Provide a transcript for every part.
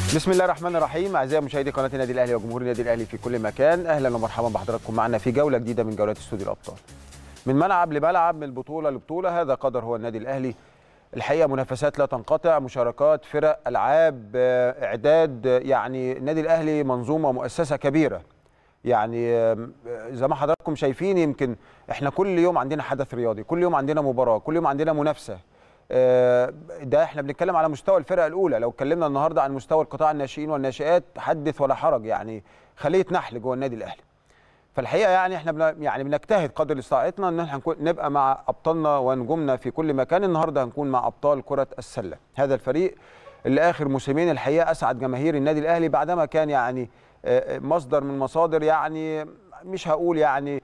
بسم الله الرحمن الرحيم. اعزائي مشاهدي قناه النادي الاهلي وجمهور النادي الاهلي في كل مكان، اهلا ومرحبا بحضراتكم معنا في جوله جديده من جولات استوديو الابطال. من ملعب لملعب، من بطوله لبطوله، هذا قدر هو النادي الاهلي. الحقيقه منافسات لا تنقطع، مشاركات، فرق، العاب، اعداد. يعني النادي الاهلي منظومه مؤسسه كبيره. يعني زي ما حضراتكم شايفين، يمكن احنا كل يوم عندنا حدث رياضي، كل يوم عندنا مباراه، كل يوم عندنا منافسه. ده احنا بنتكلم على مستوى الفرق الاولى. لو اتكلمنا النهارده عن مستوى القطاع الناشئين والناشئات، حدث ولا حرج، يعني خليه نحل جوه النادي الاهلي. فالحقيقه يعني احنا بنجتهد قدر استطاعتنا ان احنا نبقى مع ابطالنا ونجومنا في كل مكان. النهارده هنكون مع ابطال كره السله، هذا الفريق اللي اخر موسمين الحقيقه اسعد جماهير النادي الاهلي بعدما كان يعني مصدر من مصادر، يعني مش هقول يعني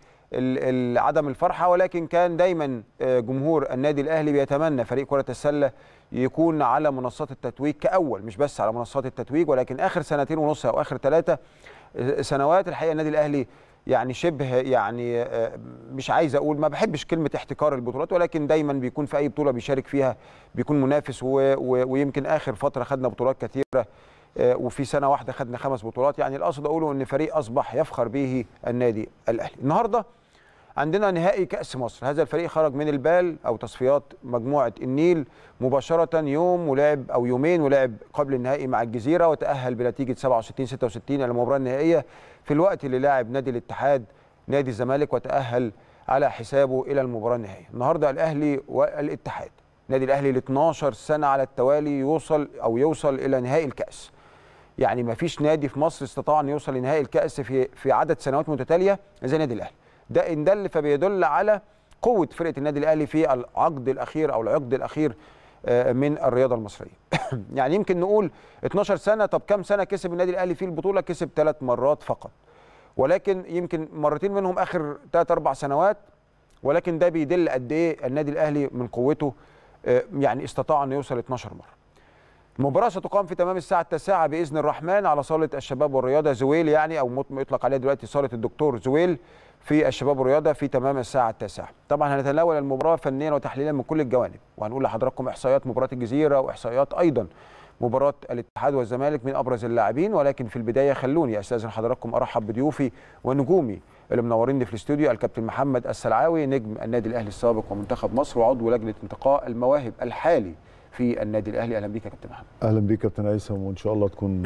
عدم الفرحه، ولكن كان دايما جمهور النادي الاهلي بيتمنى فريق كره السله يكون على منصات التتويج كاول، مش بس على منصات التتويج، ولكن اخر سنتين ونص او اخر 3 سنوات الحقيقه النادي الاهلي يعني شبه، يعني مش عايز اقول، ما بحبش كلمه احتكار البطولات، ولكن دايما بيكون في اي بطوله بيشارك فيها بيكون منافس. ويمكن اخر فتره خدنا بطولات كثيره، وفي سنه واحده خدنا 5 بطولات. يعني القصد اقوله ان فريق اصبح يفخر به النادي الاهلي. النهارده عندنا نهائي كأس مصر. هذا الفريق خرج من البال أو تصفيات مجموعة النيل مباشرة يوم، ولعب أو يومين ولعب قبل النهائي مع الجزيرة، وتأهل بنتيجة 67-66 إلى المباراة النهائية، في الوقت اللي لاعب نادي الاتحاد نادي الزمالك وتأهل على حسابه إلى المباراة النهائية. النهارده الأهلي والاتحاد، نادي الأهلي ل 12 سنة على التوالي يوصل إلى نهائي الكأس. يعني ما فيش نادي في مصر استطاع أن يوصل لنهائي الكأس في عدد سنوات متتالية زي نادي الأهلي. ده إن دل فبيدل على قوة فرقة النادي الأهلي في العقد الأخير أو العقد الأخير من الرياضة المصرية. يعني يمكن نقول 12 سنة، طب كم سنة كسب النادي الأهلي في البطولة؟ كسب 3 مرات فقط، ولكن يمكن مرتين منهم آخر 3-4 سنوات، ولكن ده بيدل قد إيه النادي الأهلي من قوته، يعني استطاع أن يوصل 12 مرة. المباراة ستقام في تمام الساعة 9 بإذن الرحمن على صالة الشباب والرياضة زويل، يعني أو يطلق عليها دلوقتي صالة الدكتور زويل في الشباب والرياضة في تمام الساعة 9. طبعا هنتناول المباراة فنيا وتحليلا من كل الجوانب، وهنقول لحضراتكم إحصائيات مباراة الجزيرة وإحصائيات أيضا مباراة الاتحاد والزمالك من أبرز اللاعبين. ولكن في البداية خلوني أستأذن حضراتكم أرحب بضيوفي ونجومي اللي منوريني في الاستوديو. الكابتن محمد السلعاوي، نجم النادي الأهلي السابق ومنتخب مصر وعضو لجنة انتقاء المواهب الحالي في النادي الاهلي. اهلا بيك يا كابتن محمد. اهلا بيك يا كابتن هيثم، وان شاء الله تكون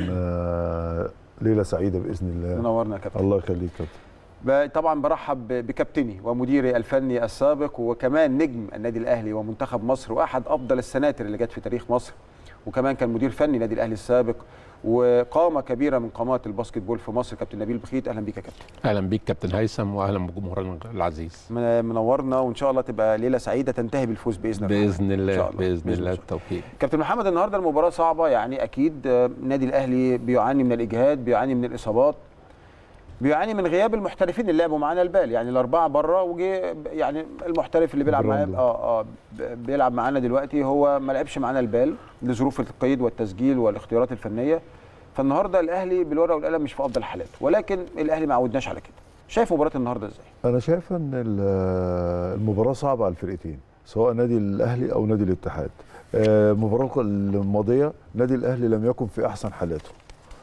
ليله سعيده باذن الله. منورنا يا كابتن. الله يخليك كابتن. طبعا برحب بكابتني ومديري الفني السابق وكمان نجم النادي الاهلي ومنتخب مصر واحد افضل السناتر اللي جت في تاريخ مصر، وكمان كان مدير فني النادي الاهلي السابق وقامه كبيره من قامات الباسكت بول في مصر، كابتن نبيل بخيت. اهلا بيك يا كابتن. اهلا بيك كابتن هيثم، واهلا بجمهورنا العزيز. منورنا، وان شاء الله تبقى ليله سعيده تنتهي بالفوز باذن الله. باذن الله باذن الله التوفيق. كابتن محمد، النهارده المباراه صعبه، يعني اكيد النادي الاهلي بيعاني من الاجهاد، بيعاني من الاصابات، بيعاني من غياب المحترفين اللي لعبوا معانا البال، يعني الاربعه بره، وجي يعني المحترف اللي بيلعب معانا بيلعب معانا دلوقتي هو ما لعبش معانا البال لظروف القيد والتسجيل والاختيارات الفنيه. فالنهارده الاهلي بالورقه والقلم مش في افضل حالاته، ولكن الاهلي ما عودناش على كده. شايف مباراه النهارده ازاي؟ انا شايف ان المباراه صعبه على الفرقتين، سواء نادي الاهلي او نادي الاتحاد. المباراه الماضيه نادي الاهلي لم يكن في احسن حالاته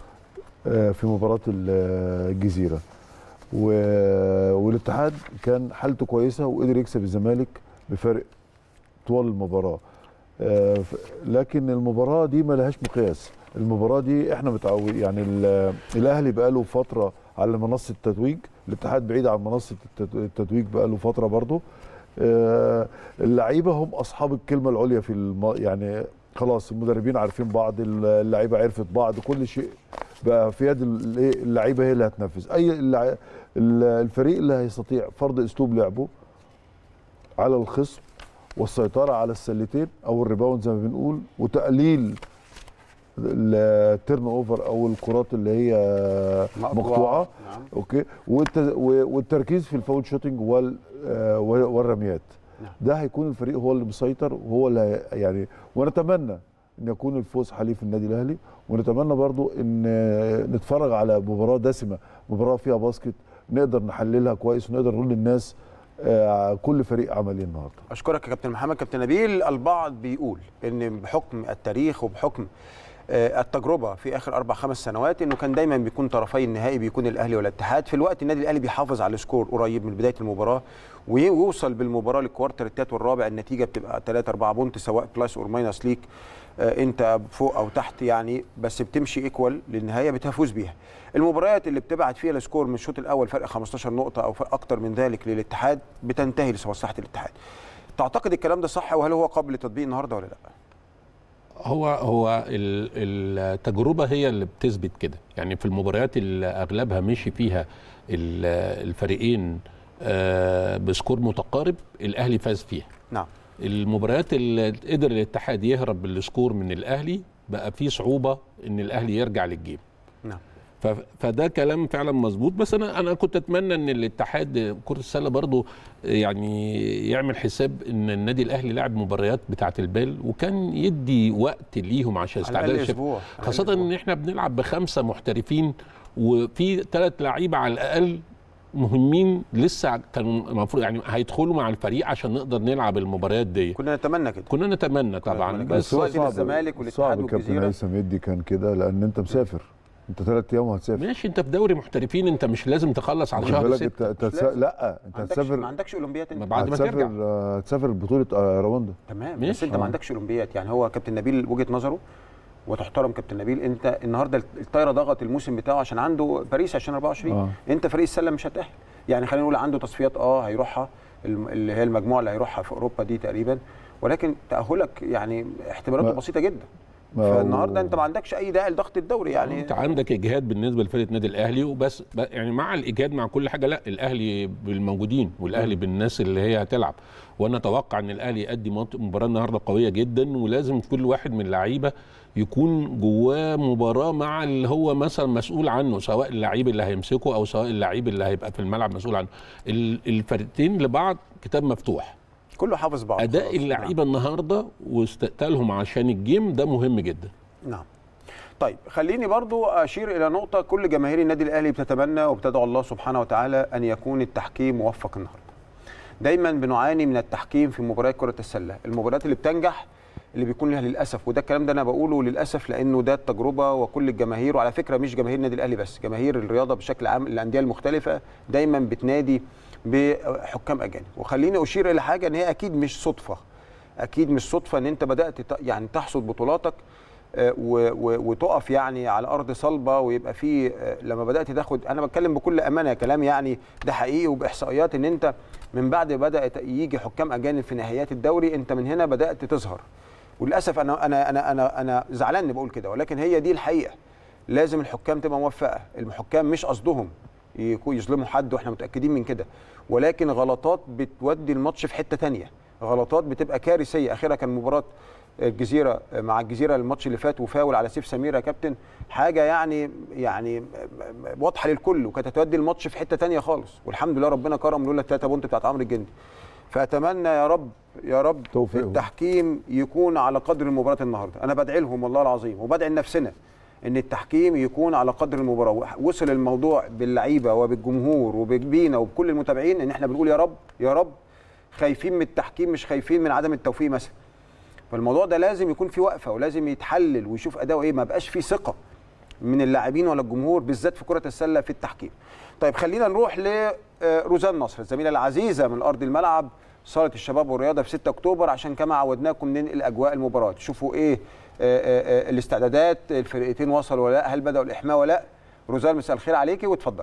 في مباراه الجزيره، والاتحاد كان حالته كويسه وقدر يكسب الزمالك بفارق طوال المباراه. لكن المباراه دي ما لهاش مقياس. المباراه دي احنا متعود، يعني الاهلي بقاله فتره على منصه التتويج، الاتحاد بعيد عن منصه التتويج بقاله فتره برضه. اللعيبه هم اصحاب الكلمه العليا في يعني خلاص المدربين عارفين بعض، اللعيبه عرفت بعض، كل شيء بقى في يد اللعيبه هي اللي هتنفذ. اي الفريق اللي هيستطيع فرض اسلوب لعبه على الخصم والسيطره على السلتين او الريباوند زي ما بنقول، وتقليل التيرن اوفر او الكرات اللي هي مقطوعه. نعم. اوكي. والتركيز في الفاول شوتنج والرميات. نعم. ده هيكون الفريق هو اللي مسيطر وهو اللي يعني، ونتمنى ان يكون الفوز حليف النادي الاهلي، ونتمنى برضو ان نتفرج على مباراه دسمه، مباراه فيها باسكت نقدر نحللها كويس ونقدر نقول للناس كل فريق عمل ايه النهارده. اشكرك يا كابتن محمد. كابتن نبيل، البعض بيقول ان بحكم التاريخ وبحكم التجربه في اخر 4-5 سنوات انه كان دايما بيكون طرفي النهائي بيكون الاهلي والاتحاد. في الوقت النادي الاهلي بيحافظ على السكور قريب من بدايه المباراه ويوصل بالمباراه للكوارتر الثالث والرابع، النتيجه بتبقى 3-4 بونت سواء بلس اور ماينس ليك، انت فوق او تحت يعني، بس بتمشي ايكوال للنهايه بتفوز بيها. المباريات اللي بتبعت فيها السكور من الشوط الاول فرق 15 نقطه او فرق اكتر من ذلك للاتحاد بتنتهي لمصلحه الاتحاد. تعتقد الكلام ده صح وهل هو قابل للتطبيق النهارده ولا لا؟ هو التجربه هي اللي بتثبت كده، يعني في المباريات اللي اغلبها مشي فيها الفريقين بسكور متقارب الاهلي فاز فيها. نعم. المباريات اللي قدر الاتحاد يهرب بالسكور من الاهلي بقى فيه صعوبه ان الاهلي يرجع للجيم. نعم. فده كلام فعلا مظبوط، بس انا كنت اتمنى ان الاتحاد كرة السله برضو يعني يعمل حساب ان النادي الاهلي لعب مباريات بتاعه البال وكان يدي وقت ليهم عشان استعداد، خاصه ان احنا بنلعب ب5 محترفين وفي 3 لعيبه على الاقل مهمين لسه كانوا المفروض يعني هيدخلوا مع الفريق عشان نقدر نلعب المباريات دي. كنا نتمنى كده، كنا نتمنى طبعا، بس وقت الزمالك والاتحاد والجزيره صعب. كابتن هيثم يدي كان كده لان انت مسافر، انت 3 ايام وهتسافر. ماشي، انت في دوري محترفين، انت مش لازم تخلص على شهر 6. لا انت هتسافر، ما عندكش اولمبيات انت بعد ما ترجع هتسافر بطوله رواندا. تمام، بس انت ما عندكش اولمبيات. يعني هو كابتن نبيل وجهه نظره وتحترم كابتن نبيل، انت النهارده الطايره ضغط الموسم بتاعه عشان عنده باريس 2024. انت فريق السله مش هتأهل، يعني خلينا نقول عنده تصفيات هيروحها اللي هي المجموعه اللي هيروحها في اوروبا دي تقريبا، ولكن تأهلك يعني احتمالاته بسيطه جدا. فالنهارده انت ما عندكش اي داعي لضغط الدوري. يعني انت عندك اجهاد بالنسبه لفرقه النادي الاهلي وبس، يعني مع الاجهاد مع كل حاجه، لا الاهلي بالموجودين والاهلي بالناس اللي هي هتلعب، وانا اتوقع ان الاهلي يؤدي مباراه النهارده قويه جدا، ولازم كل واحد من اللعيبه يكون جواه مباراه مع اللي هو مثلا مسؤول عنه، سواء اللعيب اللي هيمسكه او سواء اللعيب اللي هيبقى في الملعب مسؤول عنه. الفرقتين لبعض كتاب مفتوح، كله حافظ بعض. اداء اللعيبه النهارده واستقتالهم عشان الجيم ده مهم جدا. نعم. طيب خليني برضو اشير الى نقطه كل جماهير النادي الاهلي بتتمنى وبتدعو الله سبحانه وتعالى ان يكون التحكيم موفق النهارده. دايما بنعاني من التحكيم في مباريات كره السله، المباريات اللي بتنجح اللي بيكون لها للاسف، وده الكلام ده انا بقوله للاسف لانه ده التجربه، وكل الجماهير، وعلى فكره مش جماهير النادي الاهلي بس، جماهير الرياضه بشكل عام الانديه المختلفه دايما بتنادي بحكام اجانب. وخليني اشير الى حاجه ان هي اكيد مش صدفه، اكيد مش صدفه ان انت بدات يعني تحصد بطولاتك وتقف يعني على ارض صلبه، ويبقى في لما بدات تاخد، انا بتكلم بكل امانه كلام يعني ده حقيقي وباحصائيات، ان انت من بعد بدات يجي حكام اجانب في نهايات الدوري انت من هنا بدات تظهر. وللاسف انا زعلان اني بقول كده، ولكن هي دي الحقيقه. لازم الحكام تبقى موفقه، الحكام مش قصدهم يظلموا حد واحنا متاكدين من كده، ولكن غلطات بتودي الماتش في حته ثانيه، غلطات بتبقى كارثيه. اخرها كان مباراه الجزيره مع الجزيره الماتش اللي فات وفاول على سيف سمير يا كابتن، حاجه يعني واضحه للكل، وكانت هتودي الماتش في حته ثانيه خالص، والحمد لله ربنا كرم لولا ال3 بونت بتاعت عمرو الجندي. فاتمنى يا رب يا رب التحكيم يكون على قدر المباراه النهارده. انا بدعي لهم والله العظيم وبدعي لنفسنا ان التحكيم يكون على قدر المباراه. وصل الموضوع باللعيبه وبالجمهور وبينا وبكل المتابعين ان احنا بنقول يا رب يا رب، خايفين من التحكيم مش خايفين من عدم التوفيق مثلا. فالموضوع ده لازم يكون في وقفه ولازم يتحلل ويشوف اداؤه ايه، ما بقاش في ثقه من اللاعبين ولا الجمهور بالذات في كره السله في التحكيم. طيب خلينا نروح لروزان نصر الزميله العزيزه من ارض الملعب صاله الشباب والرياضه في 6 اكتوبر، عشان كما عودناكم ننقل اجواء المباراه، تشوفوا ايه الاستعدادات، الفرقتين وصلوا ولا لا، هل بداوا الاحماء ولا لا. روزان مساء الخير عليكي واتفضلي.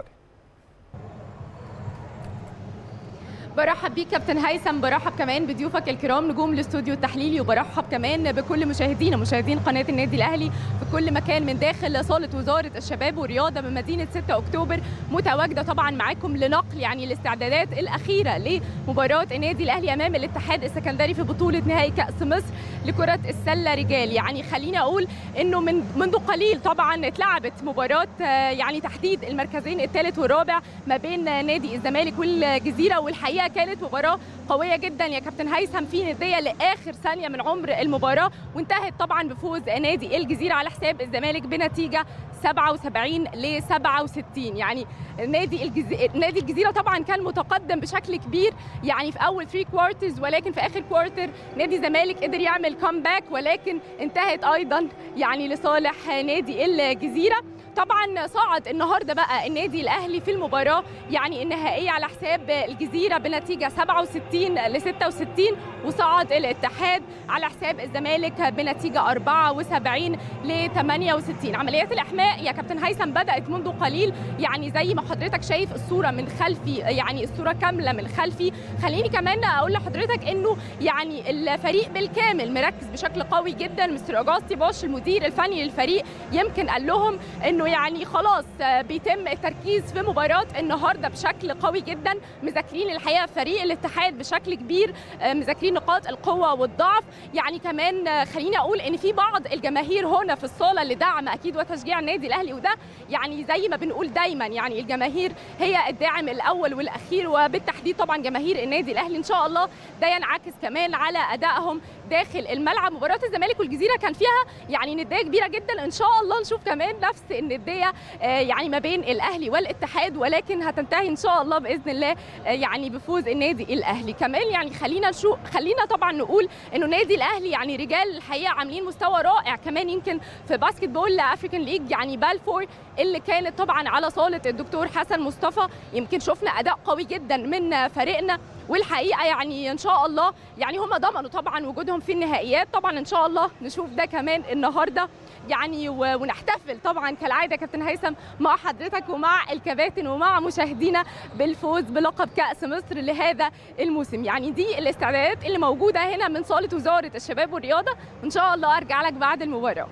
برحب بيك كابتن هيثم، برحب كمان بضيوفك الكرام نجوم الاستوديو التحليلي، وبرحب كمان بكل مشاهدين قناه النادي الاهلي في كل مكان من داخل صاله وزاره الشباب والرياضه بمدينه 6 اكتوبر. متواجده طبعا معاكم لنقل يعني الاستعدادات الاخيره لمباراه النادي الاهلي امام الاتحاد السكندري في بطوله نهائي كاس مصر لكره السله رجال. يعني خليني اقول انه منذ قليل طبعا اتلعبت مباراه يعني تحديد المركزين الثالث والرابع ما بين نادي الزمالك والجزيره، والحقيقه كانت مباراة قوية جدا يا كابتن هيثم في ندية لآخر ثانية من عمر المباراة، وانتهت طبعا بفوز نادي الجزيرة على حساب الزمالك بنتيجة 77 ل 67. يعني نادي الجزيرة طبعا كان متقدم بشكل كبير يعني في اول 3 كوارترز، ولكن في اخر كوارتر نادي الزمالك قدر يعمل كومباك، ولكن انتهت ايضا يعني لصالح نادي الجزيرة. طبعا صعد النهارده بقى النادي الاهلي في المباراه يعني النهائيه على حساب الجزيره بنتيجه 67 ل 66، وصعد الاتحاد على حساب الزمالك بنتيجه 74 ل 68. عمليات الاحماء يا كابتن هيثم بدات منذ قليل، يعني زي ما حضرتك شايف الصوره من خلفي، يعني الصوره كامله من خلفي. خليني كمان اقول لحضرتك انه يعني الفريق بالكامل مركز بشكل قوي جدا. مستر اجاستي بوش المدير الفني للفريق يمكن قال لهم انه يعني خلاص بيتم التركيز في مباراة النهارده بشكل قوي جدا. مذاكرين الحقيقه فريق الاتحاد بشكل كبير، مذاكرين نقاط القوه والضعف. يعني كمان خليني اقول ان في بعض الجماهير هنا في الصاله لدعم اكيد وتشجيع النادي الاهلي، وده يعني زي ما بنقول دايما يعني الجماهير هي الداعم الاول والاخير، وبالتحديد طبعا جماهير النادي الاهلي. ان شاء الله ده ينعكس كمان على ادائهم داخل الملعب. مباراه الزمالك والجزيره كان فيها يعني نديه كبيره جدا، ان شاء الله نشوف كمان نفس النديه يعني ما بين الاهلي والاتحاد، ولكن هتنتهي ان شاء الله باذن الله يعني بفوز النادي الاهلي. كمان يعني خلينا طبعا نقول انه النادي الاهلي يعني رجال الحقيقه عاملين مستوى رائع كمان، يمكن في باسكت بول افريكان ليج يعني بالفور اللي كانت طبعا على صاله الدكتور حسن مصطفى، يمكن شفنا اداء قوي جدا من فريقنا، والحقيقه يعني ان شاء الله يعني هم ضمنوا طبعا وجودهم في النهائيات. طبعا ان شاء الله نشوف ده كمان النهارده يعني ونحتفل طبعا كالعاده كابتن هيثم مع حضرتك ومع الكباتن ومع مشاهدينا بالفوز بلقب كأس مصر لهذا الموسم. يعني دي الاستعدادات اللي موجوده هنا من صاله وزاره الشباب والرياضه، وان شاء الله ارجع لك بعد المباراه.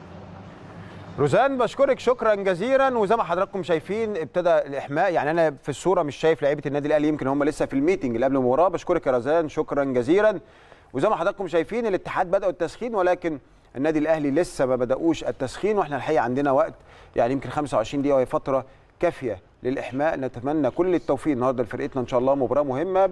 روزان بشكرك شكرا جزيلا. وزي ما حضراتكم شايفين ابتدى الاحماء، يعني انا في الصوره مش شايف لعيبه النادي الاهلي، يمكن هم لسه في الميتنج اللي قبل المباراه. بشكرك يا روزان شكرا جزيلا. وزي ما حضراتكم شايفين الاتحاد بداوا التسخين، ولكن النادي الاهلي لسه ما بداوش التسخين، واحنا الحقيقه عندنا وقت يعني يمكن 25 دقيقه وهي فتره كافيه للاحماء. نتمنى كل التوفيق النهارده لفرقتنا ان شاء الله، مباراه مهمه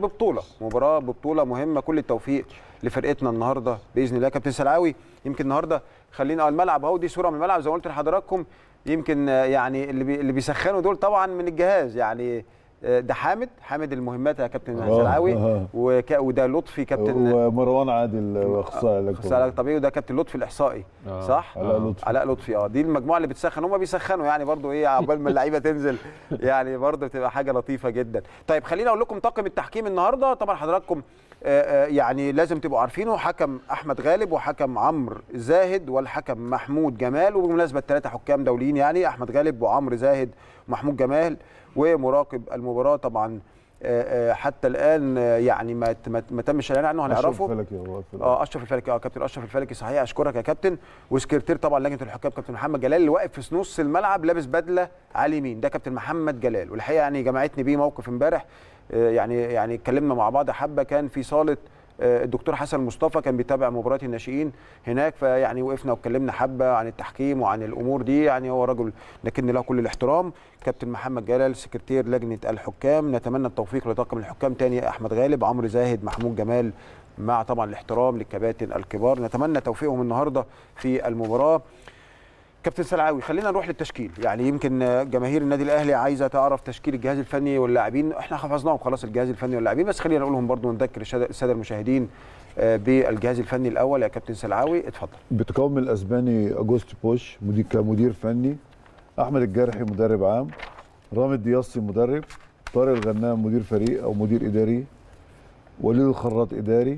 ببطوله مهمه. كل التوفيق لفرقتنا النهارده باذن الله. كابتن سلعاوي يمكن النهارده خلينا الملعب اهو، دي صوره من الملعب زي ما قلت لحضراتكم. يمكن يعني اللي بيسخنوا دول طبعا من الجهاز، يعني ده حامد المهمات يا كابتن سلعاوي، وده لطفي كابتن، ومروان عادل اخصائي علاج طبيعي، وده كابتن لطفي الاحصائي صح؟ علاء لطفي. دي المجموعه اللي بتسخن، هم بيسخنوا يعني برضو ايه عقبال ما اللعيبه تنزل، يعني برضو بتبقى حاجه لطيفه جدا. طيب خليني اقول لكم طاقم التحكيم النهارده. طبعا حضراتكم يعني لازم تبقوا عارفينه، حكم احمد غالب وحكم عمرو زاهد والحكم محمود جمال. وبالمناسبه 3 حكام دوليين يعني احمد غالب وعمرو زاهد ومحمود جمال. ومراقب المباراه طبعا حتى الان يعني ما تمش الاعلان عنه، هنعرفه اشرف الفلكي. كابتن اشرف الفلكي صحيح، اشكرك يا كابتن. وسكرتير طبعا لجنه الحكام كابتن محمد جلال، اللي واقف في نص الملعب لابس بدله على اليمين، ده كابتن محمد جلال. والحقيقه يعني جمعتني بيه موقف امبارح، يعني اتكلمنا مع بعض حبه، كان في صاله الدكتور حسن مصطفى كان بيتابع مباراه الناشئين هناك، فيعني وقفنا واتكلمنا حبه عن التحكيم وعن الامور دي. يعني هو رجل لكن له كل الاحترام. كابتن محمد جلال سكرتير لجنه الحكام. نتمنى التوفيق لطاقم الحكام تاني، احمد غالب، عمرو زاهد، محمود جمال، مع طبعا الاحترام للكباتن الكبار. نتمنى توفيقهم النهارده في المباراه. كابتن سلعاوي خلينا نروح للتشكيل. يعني يمكن جماهير النادي الاهلي عايزه تعرف تشكيل الجهاز الفني واللاعبين، احنا حفظناهم خلاص الجهاز الفني واللاعبين، بس خلينا نقولهم برضو ونذكر الساده المشاهدين بالجهاز الفني الاول. يا كابتن سلعاوي اتفضل. بتكون من الاسباني اجوستي بوش كمدير فني، احمد الجارحي مدرب عام، رامي الدياصي مدرب، طارق الغنام مدير فريق او مدير اداري، وليد الخراط اداري،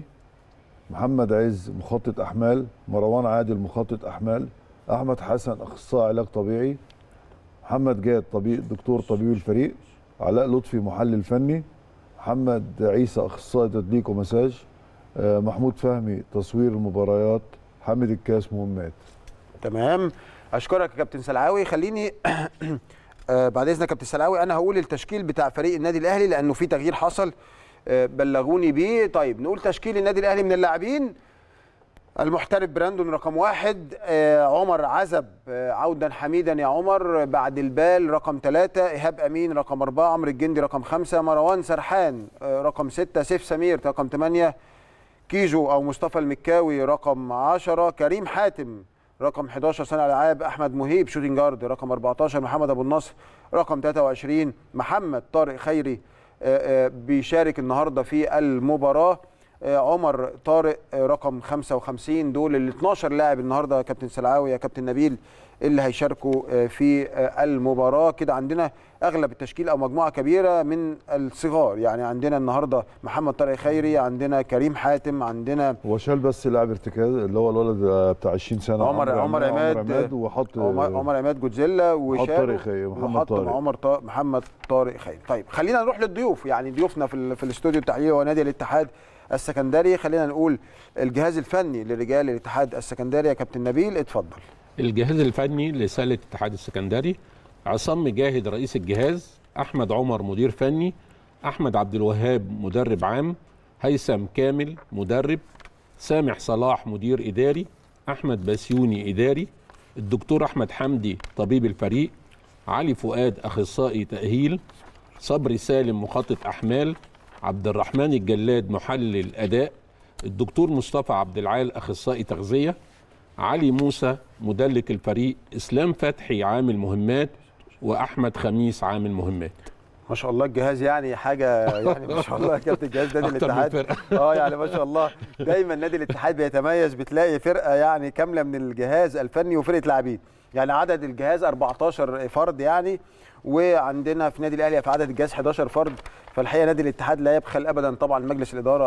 محمد عز مخطط احمال، مروان عادل مخطط احمال، احمد حسن اخصائي علاج طبيعي، محمد جاد دكتور طبيب الفريق، علاء لطفي محلل فني، محمد عيسى اخصائي تدليك ومساج، محمود فهمي تصوير المباريات، حامد الكاس مهمات. تمام، اشكرك يا كابتن سلعاوي. خليني بعد اذنك كابتن سلعاوي انا هقول التشكيل بتاع فريق النادي الاهلي لانه في تغيير حصل بلغوني بيه. طيب نقول تشكيل النادي الاهلي من اللاعبين: المحترف براندون رقم 1، عمر عزب عودا حميدا يا عمر بعد البال رقم 3، ايهاب امين رقم 4، عمرو الجندي رقم 5، مروان سرحان رقم 6، سيف سمير رقم 8، كيجو او مصطفى المكاوي رقم 10، كريم حاتم رقم 11 صانع العاب احمد مهيب شوتنج جارد، رقم 14 محمد ابو النصر، رقم 23 محمد طارق خيري بيشارك النهارده في المباراه، عمر طارق رقم 55. دول ال 12 لاعب النهارده يا كابتن سلعاوي يا كابتن نبيل اللي هيشاركوا في المباراه. كده عندنا اغلب التشكيل او مجموعه كبيره من الصغار، يعني عندنا النهارده محمد طارق خيري، عندنا كريم حاتم، عندنا هو شال بس لاعب ارتكاز اللي هو الولد بتاع 20 سنه عمر عماد وحط عمر عماد جوتزيلا وشال محمد طارق خيري. طيب خلينا نروح للضيوف، يعني ضيوفنا في الاستوديو التحليلي هو نادي الاتحاد السكندري. خلينا نقول الجهاز الفني لرجال الاتحاد السكندري يا كابتن نبيل اتفضل. الجهاز الفني لسله الاتحاد السكندري: عصام مجاهد رئيس الجهاز، احمد عمر مدير فني، احمد عبد الوهاب مدرب عام، هيثم كامل مدرب، سامح صلاح مدير اداري، احمد بسيوني اداري، الدكتور احمد حمدي طبيب الفريق، علي فؤاد اخصائي تاهيل، صبري سالم مخطط احمال، عبد الرحمن الجلاد محلل اداء، الدكتور مصطفى عبد العال اخصائي تغذيه، علي موسى مدلك الفريق، اسلام فتحي عامل مهمات، واحمد خميس عامل مهمات. ما شاء الله الجهاز يعني حاجه، يعني ما شاء الله يا كابتن جهاز نادي الاتحاد يعني ما شاء الله دايما نادي الاتحاد بيتميز، بتلاقي فرقه يعني كامله من الجهاز الفني وفرقه لاعبين، يعني عدد الجهاز 14 فرد يعني، وعندنا في نادي الاهلي في عدد الجهاز 11 فرد. فالحقيقه نادي الاتحاد لا يبخل ابدا طبعا مجلس الاداره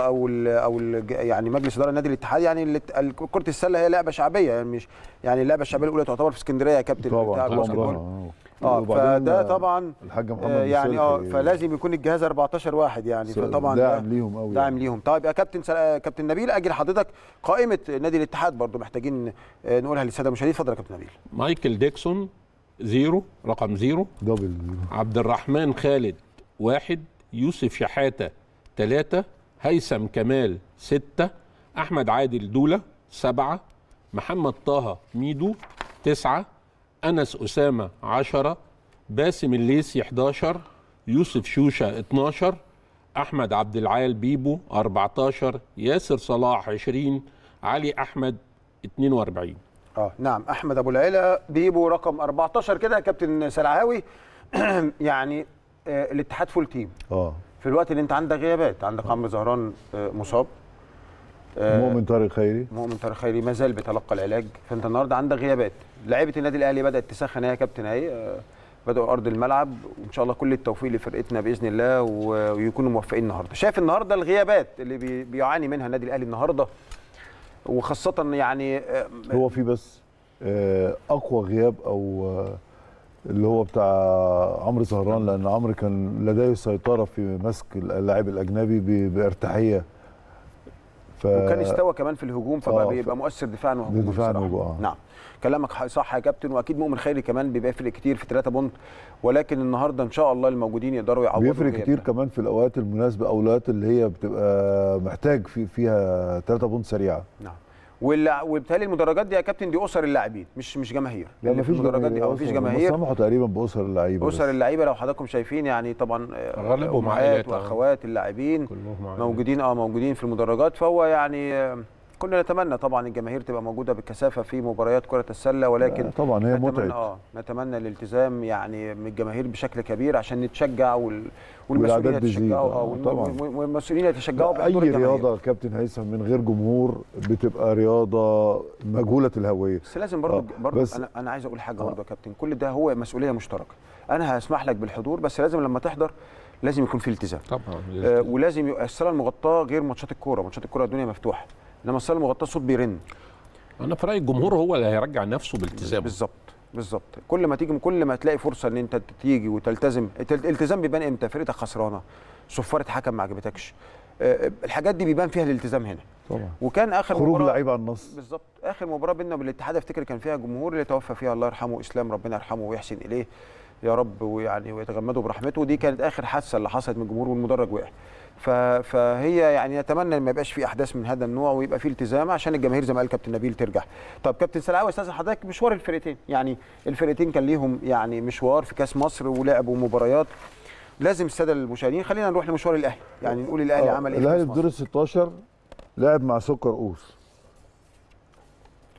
يعني مجلس اداره نادي الاتحاد، يعني كره السله هي لعبه شعبيه، يعني مش يعني اللعبه الشعبيه الاولى تعتبر في اسكندريه يا كابتن طبعا فده طبعا الحاج محمد يعني فلازم يكون الجهاز 14 واحد يعني، فطبعا داعم ليهم قوي داعم ليهم. طيب يا كابتن نبيل اجي لحضرتك قائمه نادي الاتحاد برضو محتاجين نقولها للساده المشاهدين. اتفضل يا كابتن نبيل. مايكل ديكسون 0 رقم 0، دبل، عبد الرحمن خالد 1، يوسف شحاته 3، هيثم كمال 6، احمد عادل دوله 7، محمد طه ميدو 9، انس اسامه 10، باسم الليثي 11، يوسف شوشه 12، احمد عبد العال بيبو 14، ياسر صلاح 20، علي احمد 42. نعم احمد ابو العلا بيبو رقم 14 كده يا كابتن سلعاوي. يعني الاتحاد فول تيم في الوقت اللي انت عندك غيابات، عندك عمرو زهران مصاب، مؤمن طارق خيري ما زال بيتلقى العلاج، فانت النهارده عندك غيابات. لعيبه النادي الاهلي بدات تسخن يا كابتن اهي، بداوا ارض الملعب، وان شاء الله كل التوفيق لفرقتنا باذن الله ويكونوا موفقين النهارده. شايف النهارده الغيابات اللي بيعاني منها النادي الاهلي النهارده، وخاصه يعني هو في بس اقوى غياب او اللي هو بتاع عمرو زهران، لان عمرو كان لديه سيطره في مسك اللاعب الاجنبي بارتاحيه، وكان استوى كمان في الهجوم، فبقى بيبقى مؤثر دفاعا وهجوما. نعم كلامك صح يا كابتن، واكيد مؤمن خيري كمان بيبقى يفرق كتير في 3 بونت، ولكن النهارده ان شاء الله الموجودين يقدروا يعوضوا. بيفرق كتير كمان في الاوقات المناسبه او الاوقات اللي هي بتبقى محتاج فيها 3 بونت سريعه. نعم وبالتالي المدرجات دي يا كابتن دي اسر اللاعبين مش جماهير. لا مفيش المدرجات دي مفيش جماهير، سمحوا تقريبا باسر اللعيبه. اسر اللعيبه لو حضراتكم شايفين يعني طبعا غالبهم عائلات واخوات اللاعبين موجودين في المدرجات، فهو يعني كنا نتمنى طبعا الجماهير تبقى موجوده بكثافه في مباريات كره السله، ولكن طبعا هي متعه. نتمنى الالتزام يعني من الجماهير بشكل كبير عشان نتشجع والمسؤولين يتشجعوا والمسؤولين يتشجعوا بحضور الجماهير. اي رياضه كابتن هيثم من غير جمهور بتبقى رياضه مجهوله الهويه. بس لازم برضه انا عايز اقول حاجه برضه يا كابتن، كل ده هو مسؤوليه مشتركه. انا هسمح لك بالحضور، بس لازم لما تحضر لازم يكون في التزام طبعا. ولازم الصاله المغطاه غير ماتشات الكوره الدنيا مفتوحه، انما الصاله المغطاه الصوت بيرن. انا في رايي الجمهور هو اللي هيرجع نفسه بالتزامه. بالظبط كل ما تلاقي فرصه ان انت تيجي وتلتزم. الالتزام بيبان امتى؟ فرقتك خسرانه، صفاره حكم ما عجبتكش، الحاجات دي بيبان فيها الالتزام هنا طبعا. وكان اخر خروج لعيبه على النص بالظبط، اخر مباراه بيننا بالاتحاد افتكر كان فيها جمهور اللي توفى فيها الله يرحمه اسلام، ربنا يرحمه ويحسن اليه يا رب، ويعني ويتغمده برحمته. دي كانت اخر حادثه اللي حصلت من الجمهور والمدرج وقع. فهي يعني نتمنى ما يبقاش في احداث من هذا النوع ويبقى في التزام عشان الجماهير زي ما قال كابتن نبيل ترجع. طب كابتن سلعاوي استاذن حضرتك مشوار الفرقتين، يعني الفرقتين كان ليهم يعني مشوار في كاس مصر ولعبوا مباريات، لازم الساده المشاهدين خلينا نروح لمشوار الاهلي، يعني نقول الاهلي عمل ايه. الاهلي في دور ال 16 لعب مع سكر قوس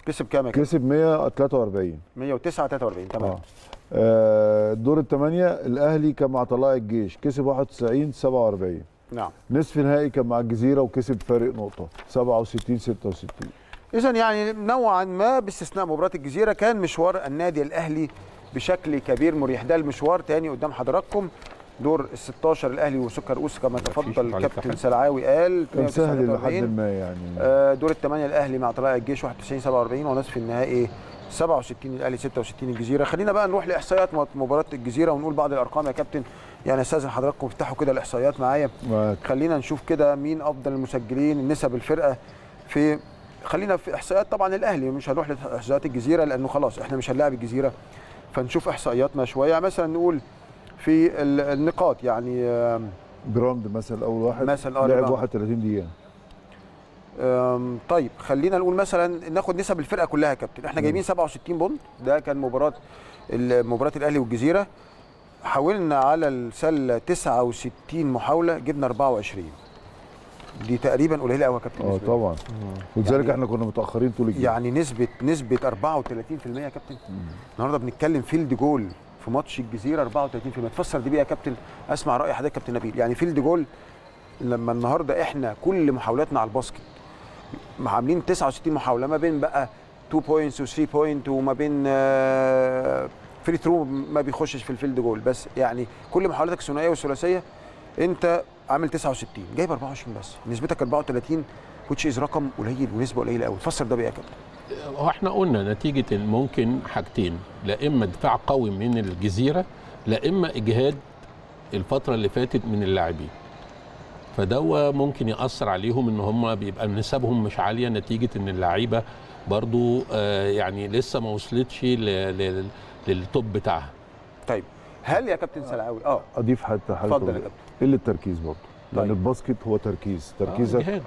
كسب كام يا كابتن؟ كسب 143 109 43 تمام. دور الثمانيه الاهلي كان مع طلائع الجيش كسب 91 47. نعم. نصف نهائي كان مع الجزيره وكسب فارق نقطه 67 66. اذا يعني نوعا ما باستثناء مباراه الجزيره كان مشوار النادي الاهلي بشكل كبير مريح. ده المشوار تاني قدام حضراتكم. دور ال 16 الاهلي وسكر اوس كما تفضل كابتن سلعاوي قال كان سهل لحد ما يعني. دور الثمانيه الاهلي مع طلائع الجيش 91 47 ونصف النهائي 67 الاهلي 66 الجزيره. خلينا بقى نروح لاحصائيات مباراه الجزيره ونقول بعض الارقام يا كابتن. يعني استاذن حضراتكم افتحوا كده الاحصائيات معايا. خلينا نشوف كده مين افضل المسجلين، نسب الفرقه في، خلينا في احصائيات طبعا الاهلي، مش هنروح لاحصائيات الجزيره لانه خلاص احنا مش هنلاعب الجزيره، فنشوف احصائياتنا شويه. مثلا نقول في النقاط يعني براند مثلا اول واحد مثلا لعب 31 دقيقه. طيب خلينا نقول مثلا ناخد نسب الفرقه كلها يا كابتن. احنا جايبين 67 بونت، ده كان مباراه الاهلي والجزيره. حاولنا على السله 69 محاوله، جبنا 24. دي تقريبا قليله قوي يا كابتن. طبعا. ولذلك يعني احنا كنا متاخرين طول الجيم. يعني نسبه 34% يا كابتن. النهارده بنتكلم فيلد جول في ماتش الجزيره 34%. تفسر دي بيه يا كابتن، اسمع راي حضرتك كابتن نبيل. يعني فيلد جول لما النهارده احنا كل محاولاتنا على الباسكت عاملين 69 محاوله، ما بين بقى 2 بوينتس و 3 بوينت وما بين فري ثرو ما بيخشش في الفيلد جول، بس يعني كل محاولاتك الثنائيه والثلاثيه انت عامل 69 جايب 24 بس، نسبتك 34 which is رقم قليل ونسبه قليله قوي. تفسر ده بايه يا كابتن؟ هو احنا قلنا نتيجه ممكن حاجتين، لا اما دفاع قوي من الجزيره لا اما اجهاد الفتره اللي فاتت من اللاعبين، فده ممكن ياثر عليهم ان هم بيبقى نسبهم مش عاليه نتيجه ان اللعيبه برضو يعني لسه ما وصلتش للتوب بتاعها. طيب هل يا كابتن سلعاوي اضيف حتى حاجه؟ اتفضل يا كابتن. قله التركيز برضه. لان الباسكت هو تركيزك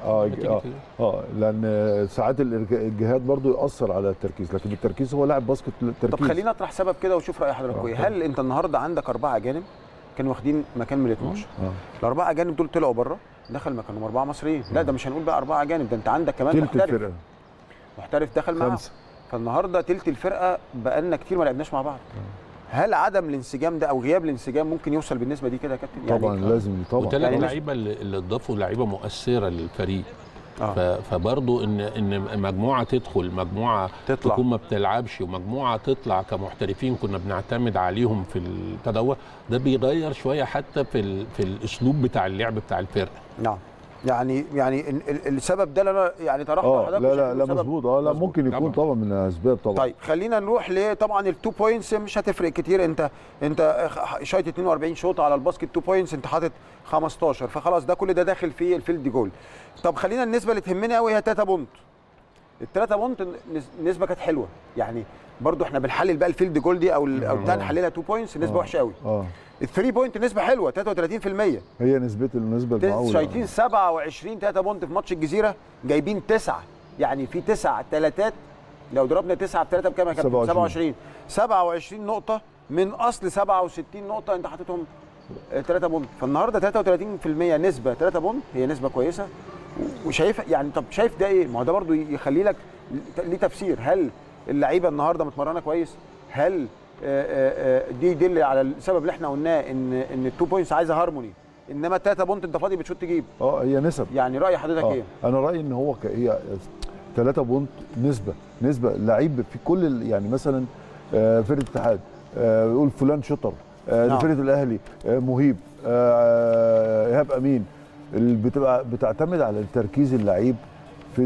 لان ساعات الجهاد برضو ياثر على التركيز، لكن التركيز هو لاعب باسكت التركيز. طب خلينا نطرح سبب كده وشوف راي حضرتك ايه. هل انت النهارده عندك 4 اجانب كانوا واخدين مكان من ال 12؟ الاربعه اجانب دول طلعوا بره، دخل مكانهم 4 مصريين. لا ده مش هنقول بقى 4 اجانب، ده انت عندك كمان محترف دخل معاهم. فالنهارده تلت الفرقه بقى لنا كتير ما لعبناش مع بعض. هل عدم الانسجام ده او غياب الانسجام ممكن يوصل بالنسبه دي كده يا كابتن؟ يعني طبعا لازم طبعا. وثلاث لعيبه اللي اضافوا لعيبه مؤثره للفريق. فبرضه ان مجموعه تدخل، مجموعه تطلع تكون ما بتلعبش، ومجموعه تطلع كمحترفين كنا بنعتمد عليهم في التدوّر، ده بيغير شويه حتى في الاسلوب بتاع اللعب بتاع الفرقه. نعم. يعني السبب ده اللي انا يعني طرحته حضرتك. لا مظبوط. لا ممكن يكون طبعا من الاسباب طبعا. طيب خلينا نروح طبعا ال2 بوينتس مش هتفرق كتير. انت شايط 42 شوط على الباسكت 2 بوينتس، انت حاطط 15، فخلاص ده كل ده داخل في الفيلد جول. طب خلينا النسبه اللي تهمني قوي هي 3 بونت. ال3 بونت النسبه كانت حلوه، يعني برضو احنا بنحلل بقى الفيلد جول دي او بتاع نحللها 2 بوينتس نسبه وحشه قوي. ال3 بوينت نسبه حلوه 33%. هي النسبه المعقوله. شايطين 27 3 بونت في ماتش الجزيره، جايبين 9، يعني في 9 تلاتات. لو ضربنا 9 في 3 بكام يا كابتن؟ 27 نقطه من اصل 67 نقطه انت حاططهم 3 بونت. فالنهارده 33% نسبه 3 بونت هي نسبه كويسه. وشايف يعني طب شايف ده ايه؟ ما هو ده برضو يخلي لك ليه تفسير. هل اللعيبه النهارده متمرنه كويس؟ هل دي يدل على السبب اللي احنا قلناه ان ال2 بوينتس عايزه هارموني، انما ال3 بونت انت فاضي بتشوط تجيب؟ هي نسب. يعني راي حضرتك ايه؟ انا رايي ان هو هي 3 بونت نسبه لعيب في كل يعني مثلا فرقه الاتحاد يقول فلان شطر، فرقه الاهلي مهيب، ايهاب امين، بتعتمد على تركيز اللعيب في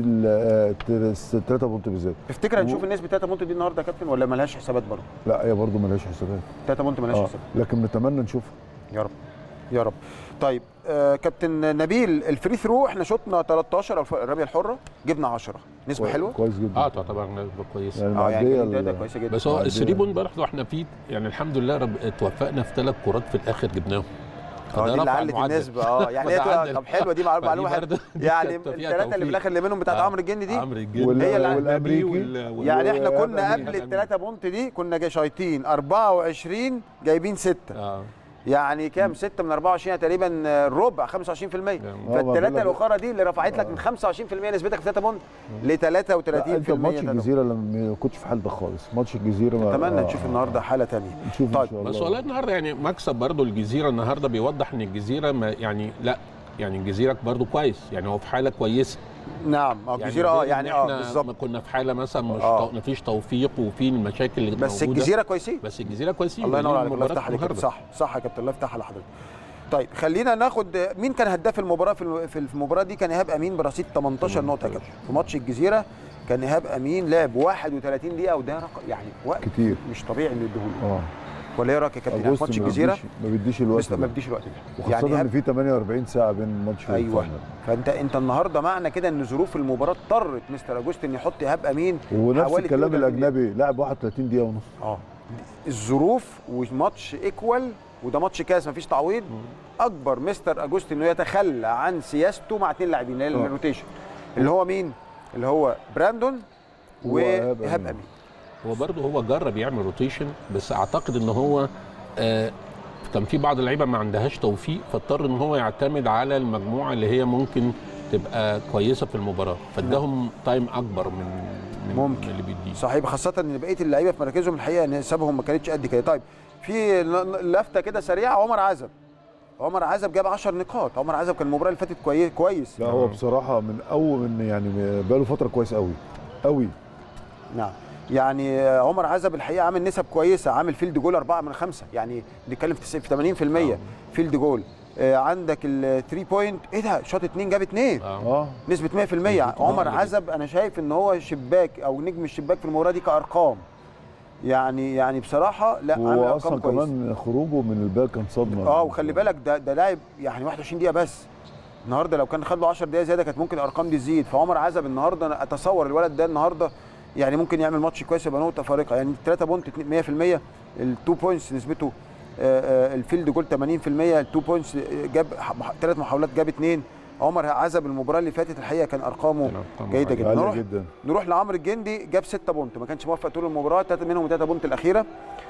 ال3 بونت بالذات. تفتكر هنشوف النسبه 3 بونت دي النهارده يا كابتن ولا مالهاش حسابات برضه؟ لا هي برضه مالهاش حسابات. 3 بونت مالهاش حسابات، لكن نتمنى نشوفها. يا رب يا رب. طيب كابتن نبيل، الفري ثرو احنا شطنا 13 او الرميه الحره جبنا 10، نسبه حلوه كويس جدا. تعتبر نسبه كويسه. يعني ده كويسه جدا. بس هو الثري بونت برضه احنا فيه يعني الحمد لله توفقنا في 3 كرات في الاخر جبناهم. دي اللي علت النسبه. يعني هي طب حلوه دي معلومه يعني الثلاثه اللي في الاخر اللي منهم بتاعت عمرو الجندي دي هي والامريكي. يعني احنا كنا قبل ال3 بونت دي كنا شايطين 24 جايبين 6. يعني كام 6 من 24 تقريبا الربع 25%. فالثلاثه الاخرى دي اللي رفعت لك من 25% نسبتك في 3 بونت ل 33%. انت ماتش الجزيره ما كنتش في حالتك خالص. ماتش الجزيره اتمنى نشوف النهارده حاله ثانيه. طيب بس والله النهارده يعني مكسب برضو الجزيره النهارده بيوضح ان الجزيره يعني لا يعني الجزيره برضو كويس، يعني هو في حاله كويسه. نعم الجزيره يعني بالظبط كنا في حاله مثلا مش مفيش توفيق وفي المشاكل اللي بس موجودة. الجزيره كويسين، بس الجزيره كويسين. الله ينور عليك، الله يفتح عليك. صح يا كابتن، الله يفتح على حضرتك. طيب خلينا ناخد مين كان هداف المباراه في المباراه دي. كان ايهاب امين برصيد 18 نقطه يا كابتن في ماتش الجزيره. كان ايهاب امين لعب 31 دقيقه وده رقم يعني وقت كتير مش طبيعي انه يديهوله. ولا ايه رايك يا كابتن؟ في ماتش الجزيره ما بيديش الوقت ده، ما بيديش الوقت ده، وخاصه يعني ان في 48 ساعه بين الماتش ايوه. فانت النهارده معنى كده ان ظروف المباراه اضطرت مستر اجوستين يحط ايهاب امين. ونفس الكلام الاجنبي لاعب 31 دقيقه ونص. الظروف وماتش ايكوال وده ماتش كاس مفيش تعويض. اكبر مستر اجوستين انه يتخلى عن سياسته مع 2 لاعبين الروتيشن اللي هو مين؟ اللي هو براندون وايهاب امين. هو برضه هو جرب يعمل روتيشن، بس اعتقد ان هو كان في بعض اللعيبه ما عندهاش توفيق، فاضطر ان هو يعتمد على المجموعه اللي هي ممكن تبقى كويسه في المباراه، فاداهم تايم اكبر من ممكن اللي بيديه. صحيح، خاصه ان بقيه اللعيبه في مراكزهم الحقيقه نسبهم ما كانتش قد كده. طيب في لفته كده سريعه، عمر عزب جاب 10 نقاط. عمر عزب كان المباراه اللي فاتت كويس. لا هو بصراحه من يعني بقاله فتره كويس قوي. نعم يعني عمر عزب الحقيقه عامل نسب كويسه، عامل فيلد جول 4 من 5، يعني بنتكلم في 80% فيلد جول. عندك ال 3 بوينت ايه ده، شاط 2 جاب 2 نسبه 100%. عمر عزب انا شايف ان هو شباك او نجم الشباك في المباراه دي كارقام، يعني بصراحه لا عامل ارقام اصلا كمان خروجه من البال كان صدمه. وخلي بالك ده لاعب يعني 21 دقيقه بس. النهارده لو كان خد له 10 دقائق زياده كانت ممكن الارقام دي تزيد. فعمر عزب النهارده انا اتصور الولد ده النهارده يعني ممكن يعمل ماتش كويس يبقى نقطه فارقه. يعني 3 بونت 100%، ال2 بوينتس نسبته، الفيلد جول 80%، ال2 بوينتس جاب 3 محاولات جاب 2. عمر عزب المباراه اللي فاتت الحقيقه كان ارقامه جيده جدا. نروح لعمرو الجندي، جاب 6 بونت، ما كانش موفق طول المباراه، 3 منهم 3 بونت الاخيره.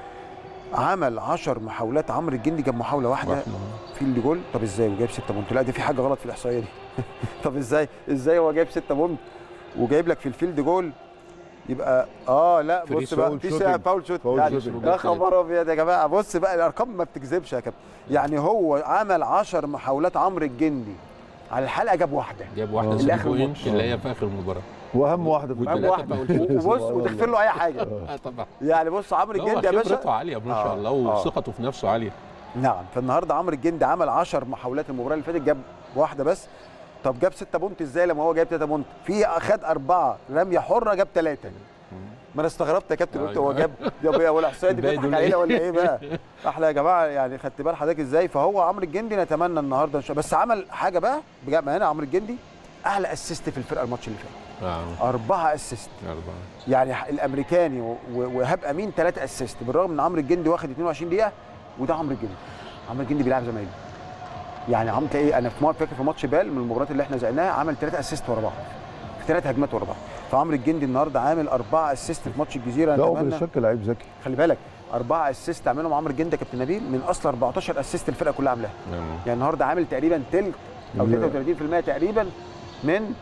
عمل 10 محاولات عمرو الجندي، جاب محاوله واحده فيلد جول. طب ازاي وجايب 6 بونت؟ لا دي في حاجه غلط في الاحصائيه دي. طب ازاي هو جايب 6 بونت وجايب لك في الفيلد جول؟ يبقى لا بص بقى في فاول شوت يعني. يا خبر ابيض يا جماعه، بص بقى الارقام ما بتكذبش يا كابتن. يعني هو عمل 10 محاولات عمرو الجندي، على الحلقه جاب واحده في اخر الماتش اللي هي في اخر المباراه، واهم واحده وبص وتغفر له اي حاجه. طبعا يعني بص عمرو الجندي يا باشا خبرته عاليه ما شاء الله وثقته في نفسه عاليه. نعم فالنهارده عمرو الجندي عمل 10 محاولات المباراه اللي فاتت جاب واحده بس. طب جاب 6 بونت ازاي لما هو جايب 3 بونت؟ في خد 4 رميه حره جاب 3. ما انا استغربت يا كابتن، قلت هو جاب ولا الاحصائيه دي بتضحك علينا ولا ايه بقى؟ احلى يا جماعه يعني. خدت بال حضرتك ازاي؟ فهو عمرو الجندي نتمنى النهارده بس عمل حاجه بقى بجد. هنا عمرو الجندي اعلى اسيست في الفرقه الماتش اللي فات، 4 اسيست. يعني الامريكاني وهاب امين 3 اسيست، بالرغم ان عمرو الجندي واخد 22 دقيقه. وده عمرو الجندي بيلعب زمايله. يعني عم تلاقي انا فاكر في ماتش بال من المباريات اللي احنا زعناها عمل 3 اسيست ورا بعض في 3 هجمات ورا بعض. فعمرو الجندي النهارده عامل 4 اسيست في ماتش الجزيره. لا هو بالشكل لعيب ذكي، خلي بالك 4 اسيست عملهم عمرو الجندي يا كابتن نبيل من اصل 14 اسيست الفرقه كلها عاملاها. يعني النهارده عامل تقريبا تلت او 33% تقريبا من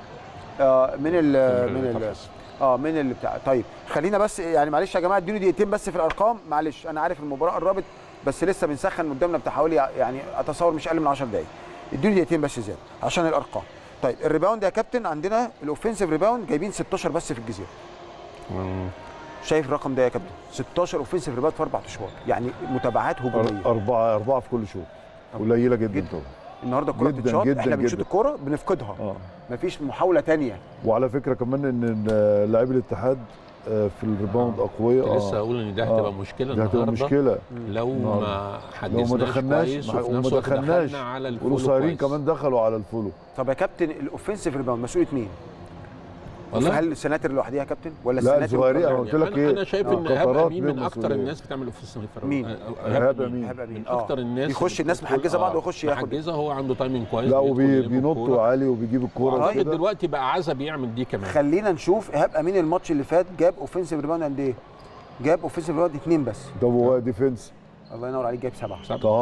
اللي بتاع. طيب خلينا بس يعني معلش يا جماعه ادوني دقيقتين بس في الارقام، معلش انا عارف المباراه قربت بس لسه بنسخن قدامنا بتاع حوالي يعني اتصور مش اقل من 10 دقائق. ادوني دقيقتين بس زياده عشان الارقام. طيب الريباوند يا كابتن، عندنا الاوفنسيف ريباوند جايبين 16 بس في الجزيره. شايف الرقم ده يا كابتن؟ 16 اوفنسيف ريباوند في 4 اشواط، يعني متابعات هجوميه 4 في كل شوط، قليله جدا طبعا. النهارده الكوره بتتشاط، احنا بنشوط الكوره بنفقدها، مفيش محاوله ثانيه. وعلى فكره كمان ان لاعبي الاتحاد في الريباوند اقوياء. لسه هقول ان ده هتبقى مشكله النهارده، هتبقى مشكله لو ما حجزناش وما دخلناش على الفولو، والقصيرين كمان دخلوا على الفولو. طب يا كابتن الاوفنسيف ريباوند مسؤوليه مين؟ والله هل السناتر لوحدها يا كابتن ولا لا الصغيرين؟ انا قلت لك ايه، انا شايف ان ايهاب امين من اكتر الناس بتعمل اوفنسيف ريباوند. مين؟ ايهاب امين من اكتر الناس يخش الناس محجزه بعض ويخش ياخد محجزه. هو عنده تايمنج كويس، لا وبينط عالي وبيجيب الكوره كده. دلوقتي بقى عزب يعمل دي كمان. خلينا نشوف ايهاب امين الماتش اللي فات جاب اوفنسيف ريباوند قد ايه؟ جاب اوفنسيف ريباوند 2 بس. طب هو ديفنس؟ الله ينور عليك، جايب 7.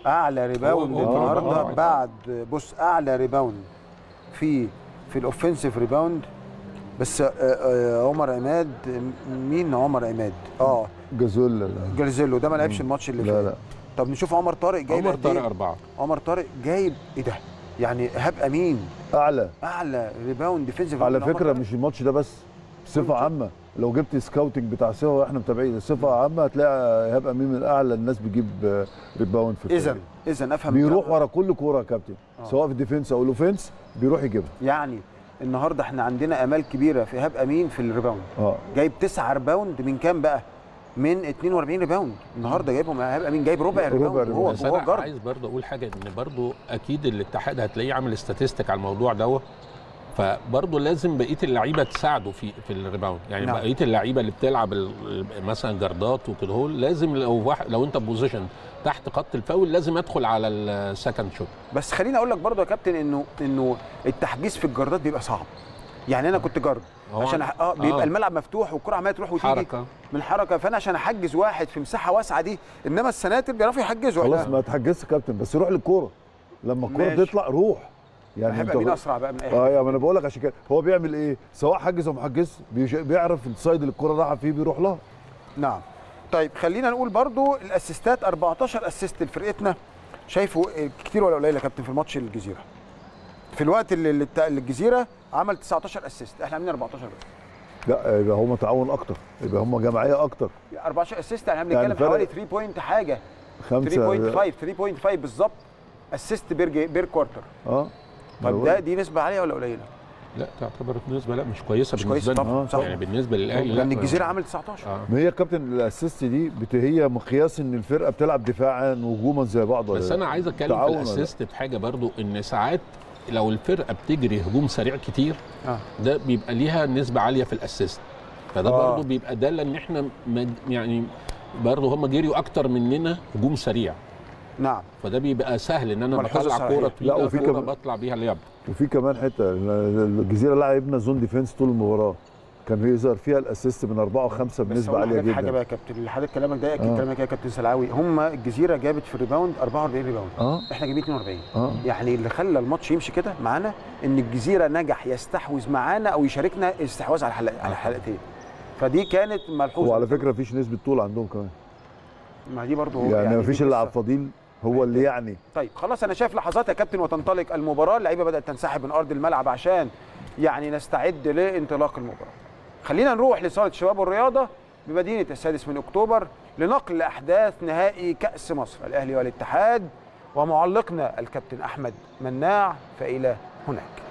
اعلى ريباوند النهارده بعد بص اعلى ريباوند في الاوفنسيف ريباوند. بس عمر عماد، مين عمر عماد؟ جازيلو ده ما لعبش الماتش اللي فات. لا. طب نشوف عمر طارق جايب عمر طارق 4. عمر طارق جايب ايه ده؟ يعني ايهاب امين اعلى ريباوند ديفنسيف. على فكره مش الماتش ده بس، بصفه عامه لو جبت سكاوتنج بتاع سوا واحنا متابعين صفه عامه هتلاقي ايهاب امين من اعلى الناس بيجيب ريباوند في الفريق. اذا افهم بيروح ورا كل كوره يا كابتن، سواء في الديفنس او الاوفنس بيروح يجيبها. يعني النهارده احنا عندنا امال كبيره في ايهاب امين في الريباوند. جايب 9 ريباوند من كام بقى؟ من 42 ريباوند النهارده جايبهم. ايهاب امين جايب ربع ريباوند. هو جارد. عايز برضه اقول حاجه، ان برضه اكيد الاتحاد هتلاقيه عامل استاتستيك على الموضوع دوت، فبرضه لازم بقيه اللعيبه تساعده في الريباوند. يعني نعم. بقيه اللعيبه اللي بتلعب مثلا جاردات وكده، هو لازم لو انت بوزيشن تحت خط الفاول لازم ادخل على السكند شوت. بس خليني اقول لك برضه يا كابتن انه التحجيز في الجاردات بيبقى صعب. يعني انا كنت جارد عشان بيبقى الملعب مفتوح والكره عماله تروح وتيجي حركه من الحركه، فانا عشان احجز واحد في مساحه واسعه دي، انما السناتر بيعرفوا يحجزوا. خلاص ما تحجزش كابتن، بس روح للكوره لما الكوره تطلع روح. يعني هيبقى مين اسرع بقى من اي حاجه. ما انا بقول لك عشان كده هو بيعمل ايه؟ سواء حجز او ما حجزش بيعرف السايد اللي الكوره رايحه فيه بيروح لها. نعم. طيب خلينا نقول برضو الاسيستات 14 اسيست لفرقتنا. شايفه كتير ولا قليل يا كابتن في الماتش الجزيره؟ في الوقت اللي الجزيره عمل 19 اسيست، احنا عاملين 14 بس. لا يبقى هم تعاون اكتر، يبقى هم جماعيه اكتر. 14 اسيست احنا بنتكلم يعني حوالي 3 بوينت حاجه، 3.5 بالظبط اسيست بير كوارتر. طب دي نسبه عاليه ولا قليله؟ لا تعتبر نسبه لا مش كويسه بالنسبه لنا. يعني بالنسبه للاهلي لان الجزيره عمل 19. ما هي كابتن الاسيست دي هي مقياس ان الفرقه بتلعب دفاعا وهجوما زي بعض. بس انا عايز اتكلم في الاسيست في حاجه برضو، ان ساعات لو الفرقه بتجري هجوم سريع كتير ده بيبقى ليها نسبه عاليه في الاسيست، فده برضو بيبقى داله ان احنا يعني برضو هم جريوا اكتر مننا هجوم سريع. نعم. فده بيبقى سهل ان انا بطلع كوره طويله كوره بطلع بيها لعب. وفي كمان حته الجزيره لعبنا زون ديفنس طول المباراه، كان بيظهر فيها الاسيست من 4 و5 بنسبه عاليه جدا. حاجه بقى يا كابتن اللي حضرتك كلامك ده اكيد كلامك يا كابتن سلعاوي، هم الجزيره جابت في الريباوند 44 ريباوند، احنا جايبين 42. يعني اللي خلى الماتش يمشي كده معانا ان الجزيره نجح يستحوذ معانا او يشاركنا استحواذ على حلقتين، فدي كانت ملحوظه. وعلى فكره مفيش نسبه طول عندهم كمان، ما دي برضه يعني مفيش الا عبد الفضيل هو اللي يعني. طيب خلاص انا شايف لحظات يا كابتن وتنطلق المباراه، اللعيبه بدات تنسحب من ارض الملعب عشان يعني نستعد لانطلاق المباراه. خلينا نروح لصاله الشباب والرياضه بمدينه السادس من اكتوبر لنقل احداث نهائي كاس مصر الاهلي والاتحاد ومعلقنا الكابتن احمد مناع، فالى هناك.